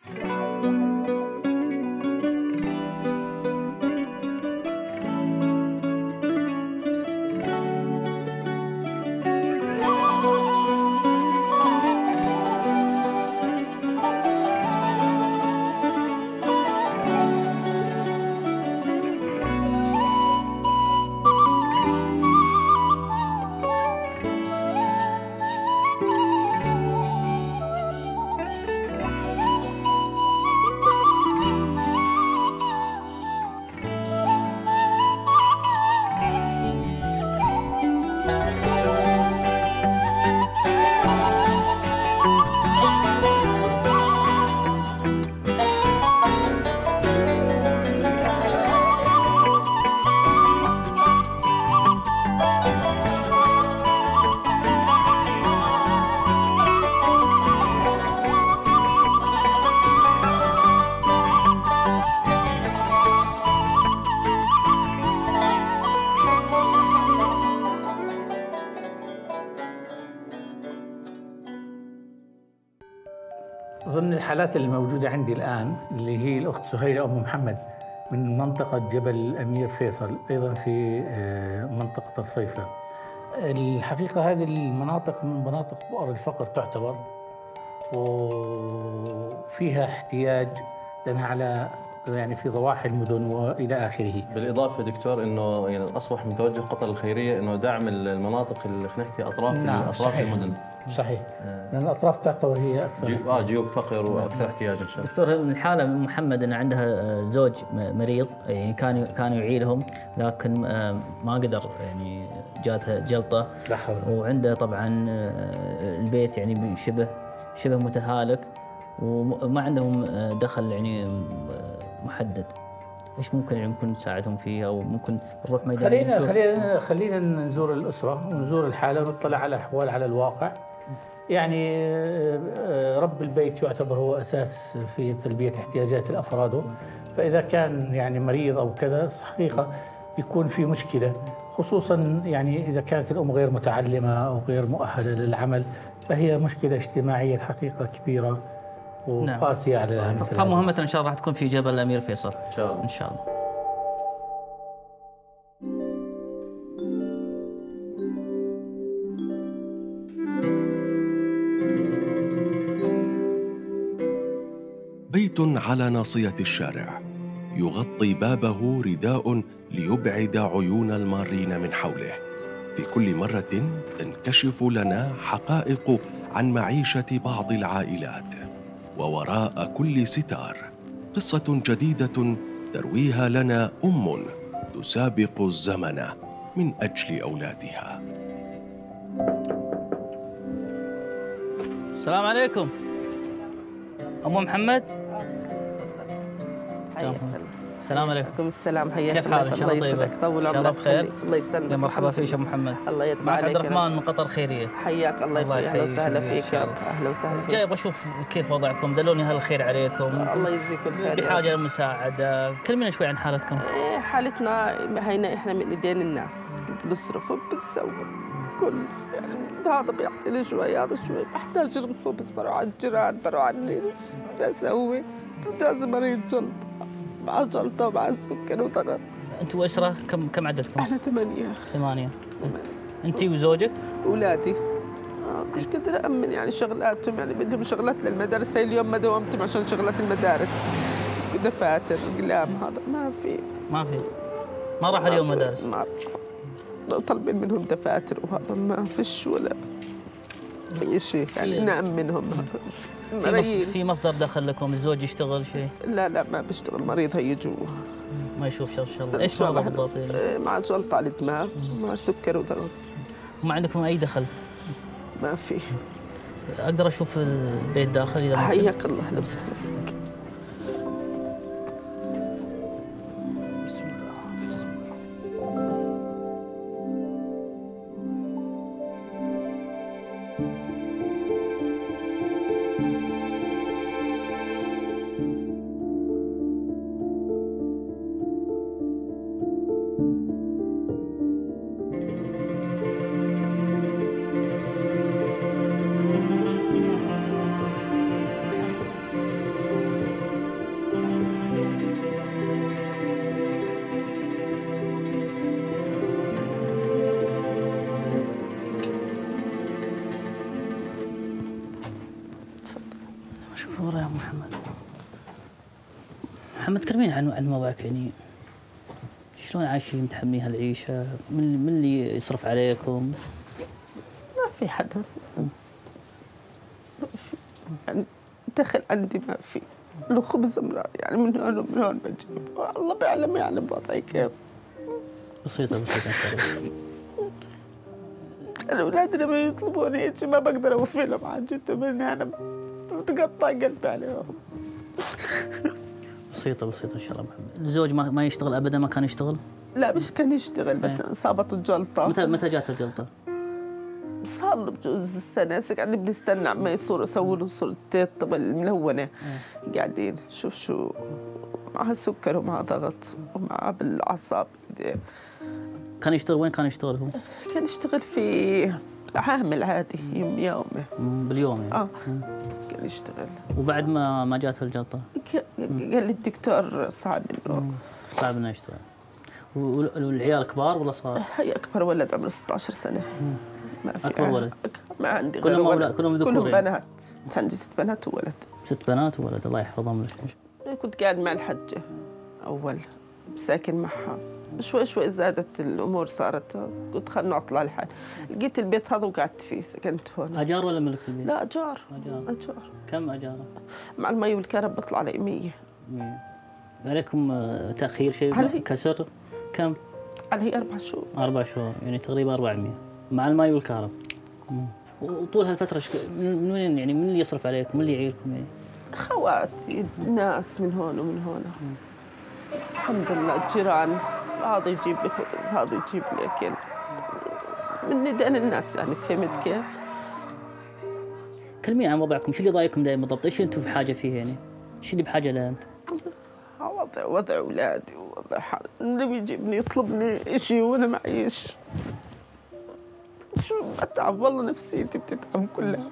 ضمن الحالات الموجودة عندي الآن اللي هي الأخت سهيلة أم محمد من منطقة جبل الأمير فيصل، أيضا في منطقة الصيفة. الحقيقة هذه المناطق من مناطق بؤر الفقر تعتبر، وفيها احتياج لأنها على يعني في ضواحي المدن والى اخره. بالاضافه دكتور انه يعني اصبح من توجه قطر الخيريه انه دعم المناطق اللي خلينا نحكي اطراف نعم اطراف المدن. صحيح. لان الاطراف تعتبر هي اكثر جيوب فقر واكثر احتياجا. دكتور الحاله من محمد ان عندها زوج مريض، يعني كان يعيلهم لكن ما قدر، يعني جاتها جلطه وعنده طبعا البيت يعني شبه متهالك وما عندهم دخل يعني محدد. ايش ممكن نساعدهم فيه او ممكن نروح ميدان؟ خلينا نزور الاسره ونزور الحاله ونطلع على احوال على الواقع. يعني رب البيت يعتبر هو اساس في تلبيه احتياجات الافراد، فاذا كان يعني مريض او كذا حقيقه بيكون في مشكله، خصوصا يعني اذا كانت الام غير متعلمه او غير مؤهله للعمل، فهي مشكله اجتماعيه الحقيقه كبيره وقاسيه على مثل هذا. مهمتنا ان شاء الله راح تكون في جبل الامير فيصل ان شاء الله. ان شاء الله. بيت على ناصية الشارع يغطي بابه رداء ليبعد عيون المارين من حوله. في كل مرة تنكشف لنا حقائق عن معيشة بعض العائلات، ووراء كل ستار قصة جديدة ترويها لنا أم تسابق الزمن من أجل أولادها. السلام عليكم أم محمد. السلام عليكم. وعليكم السلام، حياك كيف حالك؟ الله يسعدك، طول عمرك بخير. الله يسلمك. يا مرحبا فيك ابو محمد. الله يرضى عليك. عبد الرحمن من قطر خيريه. حياك الله يخليك. اهلا وسهلا فيك يا رب. اهلا وسهلا فيك. جاي ابغى اشوف كيف وضعكم، دلوني هل الخير عليكم. الله يجزيكم الخير. بحاجه للمساعده، كلمينا شوي عن حالتكم. حالتنا هينا احنا من ايدين الناس، بنصرف وبنسوي كل يعني هذا بيعطيني شوي هذا شوي، بحتاج الخبز بروح على الجيران بروح على الليل بدي اسوي. جاز مريض جلطه مع جلطه ومع السكر وضغط. انتوا اسره كم عددكم؟ احنا 8. انت وزوجك؟ اولادي. مش قادر أأمن يعني شغلاتهم، يعني بدهم شغلات للمدارس. هي اليوم ما دوامتهم عشان شغلات المدارس، دفاتر أقلام، هذا ما راح اليوم مدارس. ما طالبين منهم دفاتر وهذا ما فيش ولا أي شيء يعني نأمنهم. في مصدر دخل لكم؟ الزوج يشتغل شيء؟ لا ما بيشتغل، مريض هي جوا ما يشوف شغل. ان شاء الله. ايش مرض بالضبط؟ مع جلطة على الدماغ مع سكر وضغط. ما عندكم اي دخل؟ ما في. اقدر اشوف البيت داخل اذا ممكن؟ حياك الله، اهلا وسهلا فيك. بسم الله بسم الله. مشكورة يا محمد. محمد كلميني عن وضعك، يعني شلون عايشين متحملين هالعيشة؟ من اللي يصرف عليكم؟ ما في حدا، ما في يعني دخل عندي، ما في لو خبز امرار يعني من هون ومن هون بجيب، الله بيعلم يعني بوضعي كيف. بسيطة إن شاء الله. الأولاد لما يطلبوني هيك ما بقدر أوفي لهم حاجتهم، إني أنا بتقطع قلبي عليهم. بسيطة إن شاء الله. محمد الزوج ما يشتغل أبدا؟ ما كان يشتغل؟ لا مش كان يشتغل، بس انصابت الجلطة. متى جات الجلطة؟ صار له بجوز سنة، هسه قاعدين بنستنى عما يسووا له صورتين الطبل الملونة. قاعدين شوف شو معها سكر ومعها ضغط ومعها بالأعصاب. كان يشتغل وين كان يشتغل هو؟ كان يشتغل في عامل عادي يومي باليوم يعني؟ كان يشتغل. وبعد ما جات الجلطة قال لي الدكتور صعب انه يشتغل. والعيال كبار ولا صغار؟ هي اكبر ولد عمره 16 سنه. ما في اكبر ولد؟ ما عندي كلهم اولاد؟ كلهم ذكور؟ كلهم بنات. عندي 6 بنات وولد. 6 بنات وولد، الله يحفظهم لك. كنت قاعد مع الحجه اول ساكن معها، شوي شوي زادت الامور، صارت قلت خلنا اطلع لحالي. لقيت البيت هذا وقعدت فيه، سكنت هون. اجار ولا ملك البيت؟ لا اجار. اجار. كم اجاره؟ مع المي والكهرباء بطلع علي 100. عليكم تاخير شيء كسر؟ كم؟ علي 4 شهور. 4 شهور يعني تقريبا 400 مع المي والكهرباء. وطول هالفتره من وين يعني؟ من اللي يصرف عليكم؟ من اللي يعيركم يعني؟ خواتي، ناس من هون ومن هون. الحمد لله الجيران، هذا يجيب لي خبز، هذا يجيب لي اكل من ندان الناس يعني. فهمت كيف؟ كلمين عن وضعكم، شو اللي ضايقكم دائما بالضبط؟ ايش انتم بحاجه فيه يعني؟ شو اللي بحاجه له انت؟ وضع اولادي ووضع حالي، اللي بيجيبني يطلبني شيء وانا معيش. شو بتعب والله، نفسيتي بتتعب كلها.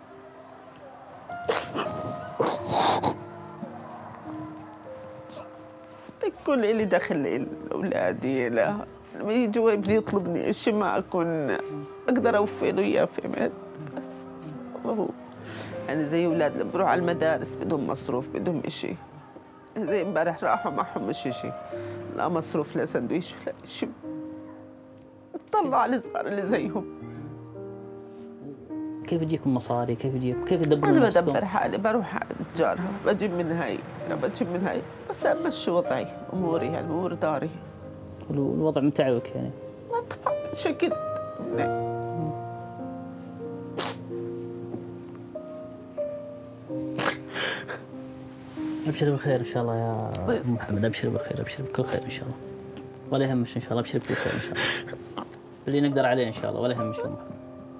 بيكون لي دخل لاولادي، لا لما يجوا ابني يطلبني شيء ما اكون اقدر اوفي له اياه. فهمت؟ بس هو يعني زي اولادنا بروح على المدارس بدهم مصروف، بدهم شيء. زي امبارح راحوا معهم مش شيء، لا مصروف لا سندويش ولا شيء. بطلع على الصغار اللي زيهم. كيف يجيكم مصاري؟ كيف تدبرون انا نفسكم؟ بدبر حالي، بروح تجارها بجيب من هاي بجيب من هاي، بس امشي وضعي اموري يعني امور داري. والوضع متعبك يعني؟ ما طبعا شكل. ابشر بالخير ان شاء الله يا محمد، ابشر بالخير، ابشر بكل خير ان شاء الله، ولا يهمش ان شاء الله، ابشر بكل خير ان شاء الله، اللي نقدر عليه ان شاء الله، ولا يهمش يا محمد.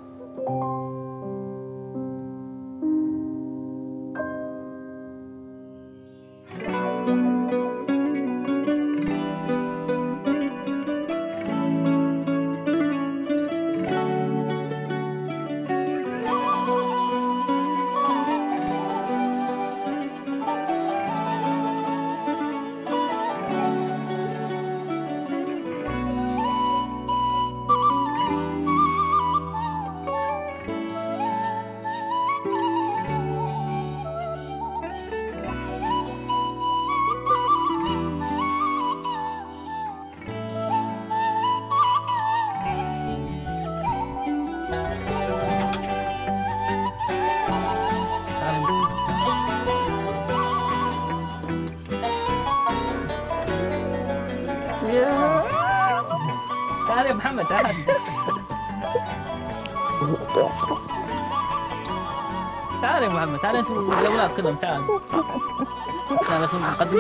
تعال يا محمد، تعال. تعال يا محمد، تعال انت والاولاد كلهم، تعال. لا بس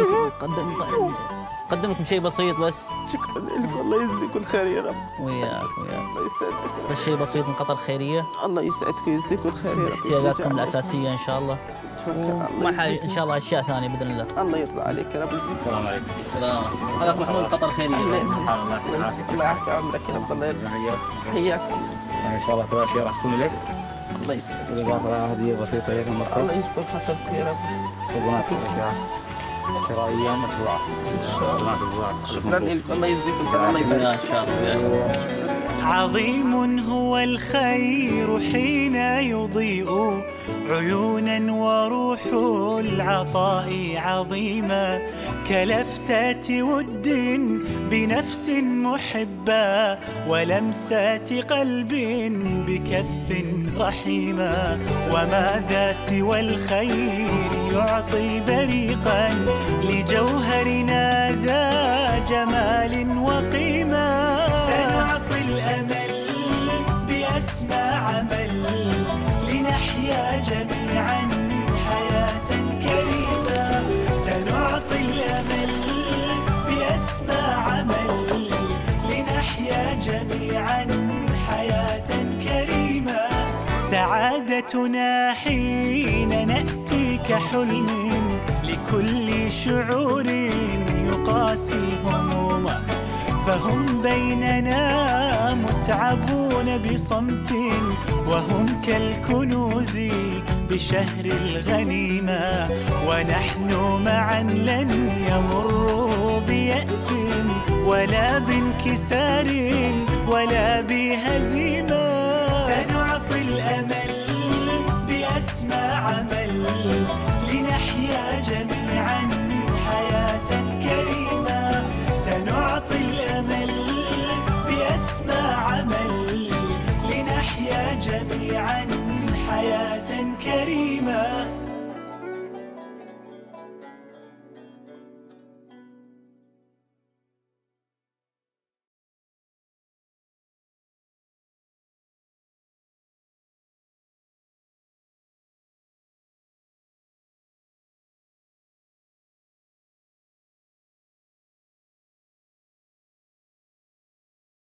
نقدم لكم شيء بسيط بس. شكرا لك، والله يجزيكم الخير يا رب. وياك. الله يسعدك. بس شيء بسيط من قطر خيرية. الله يسعدكم ويجزيكم الخير يا رب. احتياجاتكم الأساسية إن شاء الله. وما حاجة إن شاء الله أشياء ثانية بإذن الله. الله يرضى عليك يا رب. يجزيك. السلام عليكم. السلام. هذاك محمود قطر خيرية. الله يسعدك، الله يعافي عمرك يا رب. الله يرضى. حياك. ان شاء الله ثلاث شيء راح تكون لك. الله يسعدك. بالاضافه هديه بسيطه لك من الله يجبر خاطرك يا رب. وبنات شرائيه مدفوعه. ان شاء الله. شكرا لك، الله يجزيكم الخير. الله يبارك. إن شاء الله. شكرا. عظيم هو الخير حين يضيء عيونا وروح العطاء عظيمة كلفتة ود بنفس محبة ولمسات قلب بكف رحيمة وماذا سوى الخير يعطي بريقا لجوهرنا ذا جمال وقيمة سنعطي الأمل بأسمى عمل لنحيا جميعا حياة كريمة سنعطي الأمل بأسمى عمل لنحيا جميعا حياة كريمة سعادتنا حين نأتي كحلم لكل شعور يقاسي همومه فهم بيننا متعبون بصمت وهم كالكنوز بشهر الغنيمة ونحن معا لن يمروا بيأس ولا بانكسار ولا بهزيمة سنعطي الأمل بأسمى عمل لنحيا جميعا